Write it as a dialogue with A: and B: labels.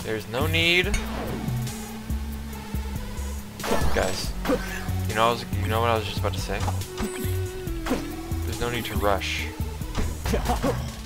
A: There's no need. Guys, you know what I was just about to say? There's no need to rush.